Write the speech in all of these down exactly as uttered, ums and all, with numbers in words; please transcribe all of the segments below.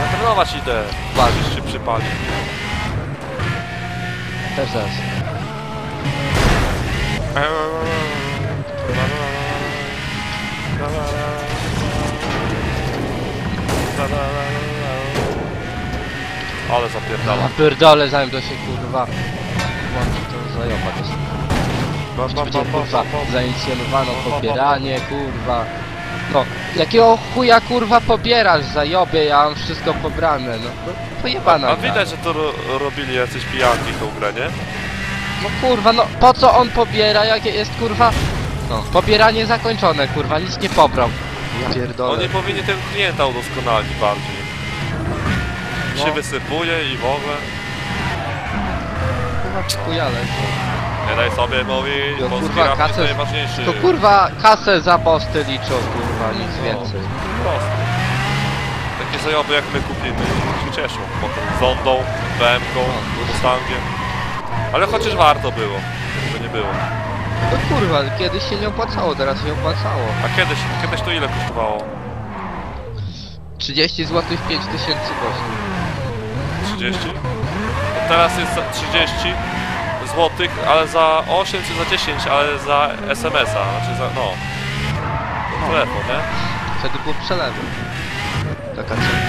Ja trenować idę. Ważysz się przypali. Też zaraz. Ale zapierdala. Ja pierdolę, zanim to się kurwa łączy, to zajoba to jest. Bam, bam, Będzie bam, bam, kurwa bam, bam. zainicjowano pobieranie, kurwa. No, jakiego chuja kurwa pobierasz zajobie, ja mam wszystko pobrane, no to pojebana. A gra. widać, że to ro robili jacyś pijanki tą grę, nie? No kurwa, no po co on pobiera, jak jest kurwa... No, pobieranie zakończone, kurwa, nic nie pobrał. Ja pierdolę. Oni powinni tego klienta udoskonalić bardziej. No. Się wysypuje i w ogóle. Kurwa, chujale. Nie daj sobie mówić, Jo, polski kurwa, rap jest kasę- najważniejszy. To kurwa kasę za posty liczą, kurwa, nic No, więcej. po prostu. Takie zajoby jak my kupimy, się cieszą. Potem Zondą, B M ką, Mustangiem. Ale chociaż warto było, żeby nie było. No kurwa, kiedyś się nie opłacało, teraz się opłacało. A kiedyś, kiedyś to ile kosztowało? trzydzieści złotych, pięć tysięcy kosztów. trzydzieści? No teraz jest za trzydzieści złotych, ale za osiem czy za dziesięć, ale za es em es a, znaczy za, no. To telefon, nie? Wtedy było przelewy. Taka cena.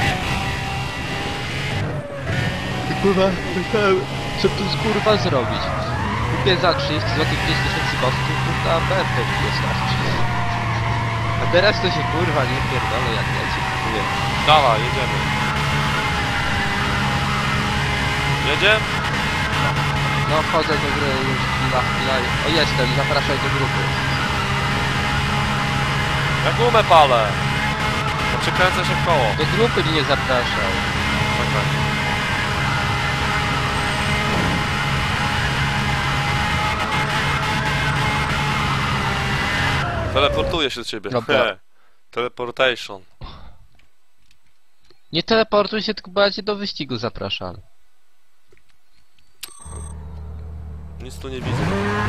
I kurwa, myślałem, co tu z kurwa zrobić. Kupię za trzydzieści złotych, pięć tysięcy kosztów, kurwa, B M P wystarczy. A teraz to się kurwa nie pierdolę, jak ja ci kupuję. Dawaj, jedziemy. Jedziemy? No wchodzę do gry już chwila, chwila. O jestem, zapraszaj do grupy. Ja gumę palę. No przykręcę się w koło. Do grupy mnie zapraszaj. Czekaj. Teleportuję się do ciebie. Dobra. He. Teleportation. Nie teleportuj się, tylko bo ja cię do wyścigu zapraszam. Nic tu nie widzę.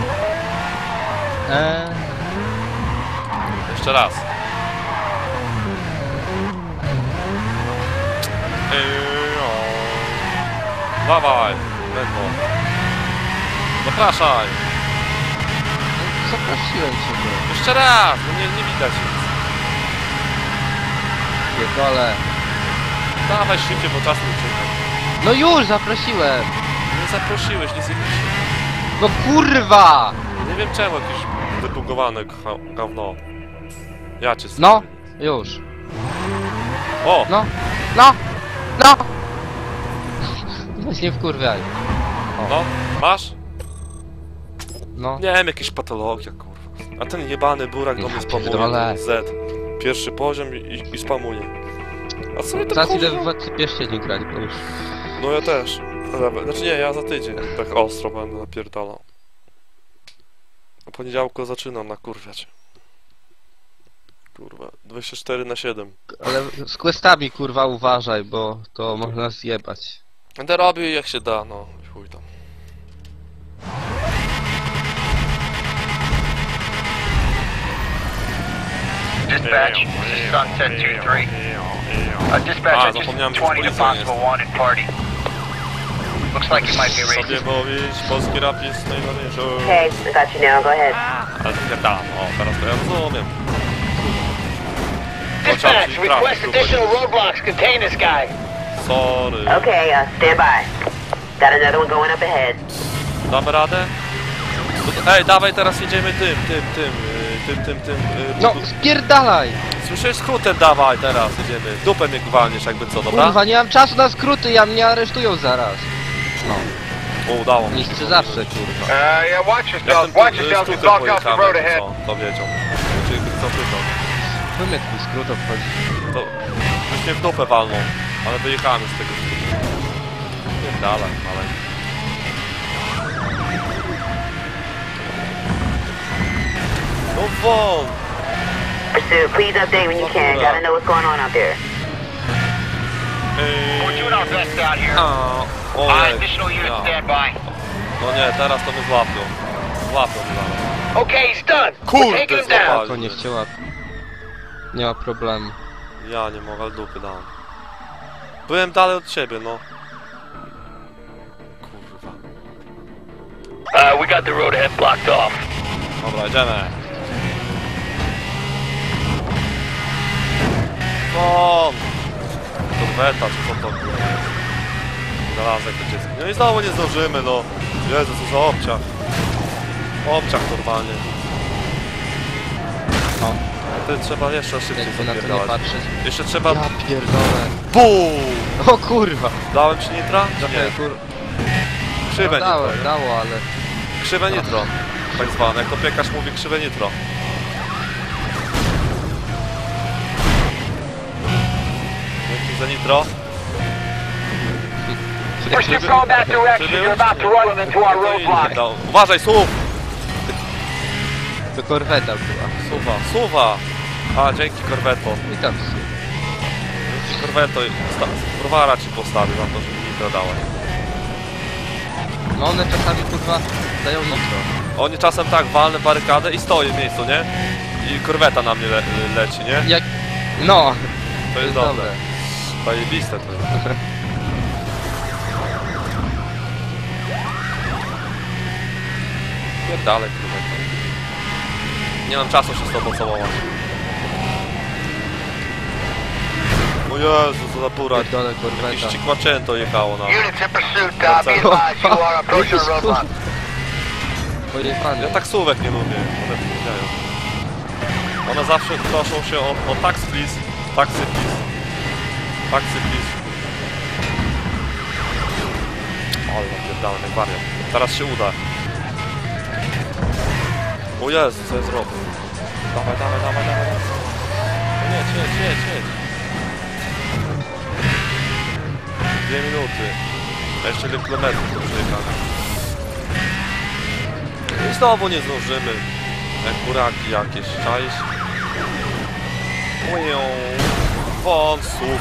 Eee, Jeszcze raz. Eee, o. Dawaj, ledwo. Zapraszaj. no, zaprosiłem cię. Jeszcze raz, no nie, nie widać nic. Pierdolę. Dawaj szybciej, bo czas mi ucieka. No już zaprosiłem. Nie zaprosiłeś, nic nie widzisz. No kurwa! Nie wiem czemu, jakieś wybugowane gha- gówno. Ja cię No, strzelię. już. O! No, no, no! Weź nie wkurwiaj. No, masz? No. Nie wiem, jakieś patologia, kurwa. A ten jebany burak do mnie Ja spamuje, pierdolę. ten Z. Pierwszy poziom i, i spamuje. A co mi to Zaraz idę kurwa? w pierścieniu grać, bo już... No ja też. Ale- Znaczy nie, ja za tydzień tak ostro będę napierdalał. A poniedziałku zaczynam nakurwiać. Kurwa, dwadzieścia cztery na siedem. Ale z questami kurwa uważaj, bo to można zjebać. Będę robił jak się da, no i chuj tam. Dispatch, this is Sunset two three. Uh, A, dispatch, I zapomniałem, just że z twenty to policją jest. possible wanted party. Looks like you might be Sobie racist. mówić, polski rap jest najważniejszy. Okay, I got you now. Go ahead. Ale spierdalam, o, teraz to ja rozumiem. Dispatch, request additional roadblocks. Contain this guy. Sorry. Okay, uh, stand by. Got another one going up ahead. Damy radę? Ej, dawaj teraz jedziemy tym, tym, tym, y, tym, tym, tym. y, No, budu- spierdalaj! Słyszysz, skrótem dawaj teraz jedziemy. Dupę mnie walniesz jakby co, dobra? Kurwa, nie mam czasu na skróty, ja mnie aresztują zaraz. No, O, udało mi się. niszczy zawsze, kurwa. Uh, yeah, watch Ja yourself. tym Watch y, yourself. skrótem Talk off the pojechałem, road jakby ahead. co, to wiedział. Czy co pytał. Wymyk mi skrót obchodzi. To już mnie w dupę walną, ale wyjechałem z tego skrótu. Nie dalej, ale... No won! Pursuit, please update when you can. Gotta know what's going on out there. We're doing our best out here. A, Uh, olej, additional unit ja. standby. No nie, teraz to mnie złapią. Złapią mnie zaraz. Okay, he's done. Kurde, We're taking him down. złapali. To nie chciała. Nie ma problemu. Ja nie mogę, ale dupy dałem. Byłem dalej od ciebie, no. Kurwa. Uh, we got the road ahead blocked off. Dobra, idziemy. Won! Korweta, czy co to? Znalazek to dziecko. No i znowu nie zdążymy, no. Jezu, co za obciach. Obciach normalnie. No, Ty trzeba jeszcze szybciej jakby na to nie zapierdalać. patrzeć. Jeszcze trzeba... Ja pierdolę. BUM! O kurwa! Dałem ci nitra? Czy Czekaj, nie? kur... Krzywe No, dało, nitro. nie? dało, ale... Krzywe nitro. Tak zwane. Jak to piekarz mówi, krzywe nitro. Dzięki za nitro. Push your car that direction. You're about to run into our roadblock. No, uważaj, suw! To korweta była. Suwa, suwa! A, dzięki korweto. I tam su. Dzięki korweto. Browara ci postawię za to, że mi nitro dałeś. No one czasami kurwa dają nitro. Oni czasem tak walne barykadę i stoję w miejscu, nie? I korweta na mnie le leci, nie? Jak... No! To jest dobre. Zajebiste to jest. Pierdalej, kurwa. Nie mam czasu się z tobą całować. O Jezu, co za burak. Pierdolę Jakieś korweta. cikłaczęto jechało na... Units in pursuit. Uh, be advised, you are approaching the roadblock. Pojechany. Ja taksówek nie lubię, one powiedziają. One zawsze proszą się o, o tax please, taxi please, taxi please. Ale napierdałem, jak wariat. Teraz się uda. O Jezu, co ja zrobię? Dawaj, dawaj, dawaj, dawaj. No jedź, jedź, jedź, jedź. Dwie minuty. A jeszcze ile kilometrów do przejechania. I znowu nie zdążymy. Jak buraki jakieś, czaisz? Ują. Won, słup.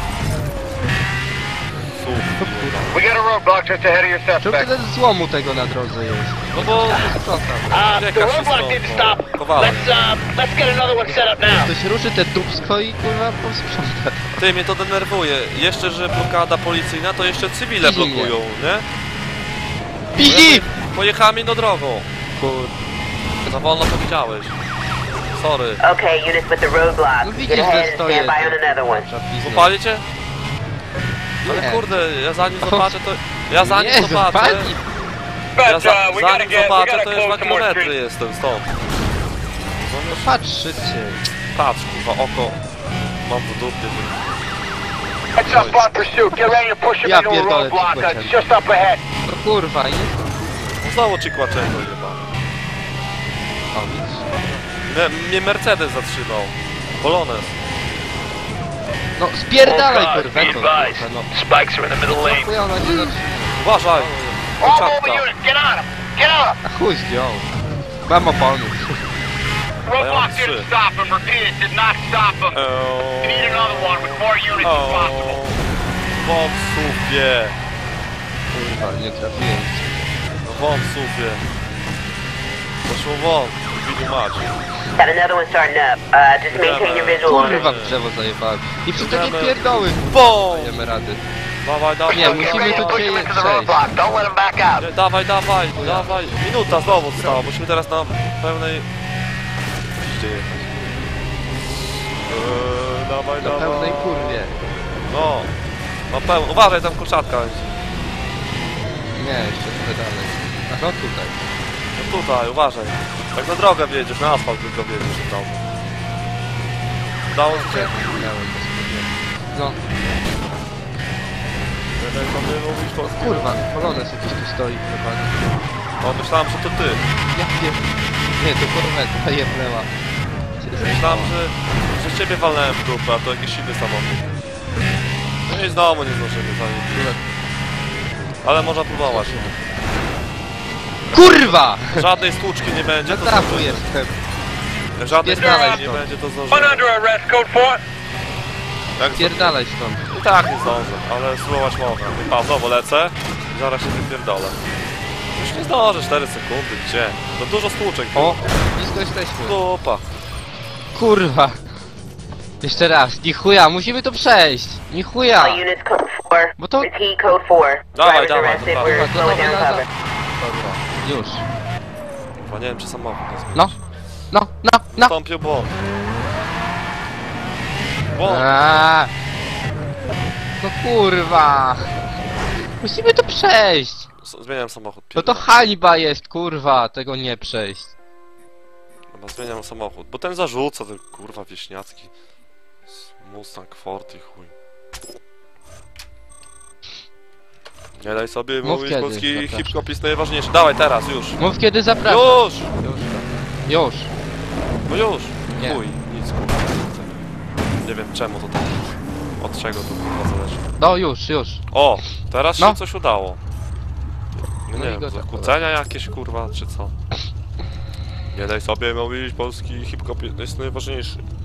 Słup. We got a roadblock just ahead of your Czemu suspect. tyle złomu tego na drodze jest? No bo... Uh, the Czekasz roadblock się didn't stąd, stop. no. Kowalem. Let's uh, let's get another one set up now. Ktoś ruszy te dupsko i kurwa posprząta. Ty, mnie to denerwuje. Jeszcze, że blokada policyjna, to jeszcze cywile Widzi mnie. blokują, nie? Pidzi! Pojechałem inną drogą. Kur... Za wolno powiedziałeś. Sorry. Okay, units with the roadblock. No Get widzisz, ahead że and stoję. stand by on another one. Złapali cię? Ale Nie. kurde, ja zanim zobaczę to... Ja zanim Nie, zobaczę... zapali. Ja But za, uh, we gotta zanim get we zobaczę, gotta to już dwa close some more kilometry streets. jestem stąd. No patrz szybciej. Patrz, kurwa, oko. Mam w dupie. Heads up on pursuit. Get ready to push him Ja into a pierdolę, roadblock. tylko Uh, ten. just up ahead. No kurwa, jest... Znowu ci kłaczego jeba. O, widzisz? Mnie, mnie Mercedes zatrzymał. Polonez. No spierdalaj Oh, God, be korwetą. advised. kurwa, No. Spikes are in the middle lane. Chuj ona się zatrzyma. Uważaj! All over Czapka. unit. Get on him. Get on him. A chuj zdjął. Mam opony. Roadblock shit. didn't stop him. Repeat it. Did not stop him. We need another one with more units if possible. Won w supie. Kurwa, nie trafiłem. No won w supie. Poszło won. Widu mać. Got another one starting up. Uh, just maintain your visual on it. Kurwa w drzewo zajebałem. I przy takie Dobra. pierdoły. BOOM! Dajemy rady. Dawaj, dawaj. Nie, Get musimy ready to tu push him cię into the przejść. roadblock. Don't let him back out. Nie, dawaj, dawaj, dawaj. Minuta znowu została. Musimy teraz na pełnej... Gdzie jechać? Eee, dawaj, Na dawaj. pełnej kurwie. No. Na pełnej. Uważaj, tam kurczatka jest. Nie, jeszcze trochę dalej. A no tutaj. No tutaj, uważaj. Tak na drogę wjedziesz, na asfalt tylko wjedziesz w domu. Udało ci się? Miałem to sobie. No, Będę to ty mówisz po kurwa, Polonez jakiś tu stoi chyba. O, myślałem, że to ty. Ja pier... Nie, to korweta jebnęła. Myślałem, że, że ciebie walnąłem w dupę, a to jakiś inny samochód. No i znowu nie zdążymy za nim. Ale można próbować. Kurwa! Żadnej stłuczki nie będzie, to Trafu zdążymy. jestem. Jak żadnej Spierdalaj stłuczki nie stąd. będzie, to One zdążymy. under arrest. Code four. Jak Pierdalaj stąd. I tak nie zdążę, ale spróbować mogę. Pa, znowu lecę i zaraz się wypierdolę. Już nie zdążę, cztery sekundy, gdzie? To dużo stłuczek. O, blisko jesteśmy. Dupa. Kurwa. Jeszcze raz, ni chuja, musimy to przejść! Ni chuja! All units code four. Bo to... Repeat code four. Dawaj, Drivers dawaj, arrested. dawaj. We're slowing down cover. Dobra, już. Chyba nie wiem, czy samochód nie zmienić. No, no, no, no! Wstąpił błąd. Błąd. Aaaa. No kurwa! Musimy to przejść! S- Zmieniam samochód. No to hańba jest, kurwa, tego nie przejść. Chyba zmieniam samochód, bo ten zarzuca, ten kurwa wieśniacki. Mustang, Ford i chuj. Nie daj sobie Mów mówić, kiedy, polski zapraszam. hip-hop jest najważniejszy. Dawaj teraz, już. Mów kiedy zapraszam. Już! Już. Już. No już! Nie. Chuj, nic kurwa. Nie wiem czemu to tak. Od czego to kurwa zależy. No już, już. O! Teraz No. się coś udało. No No nie i wiem, go tak zakłócenia jakieś kurwa, czy co? Nie daj sobie mówić, polski hip-hop jest najważniejszy.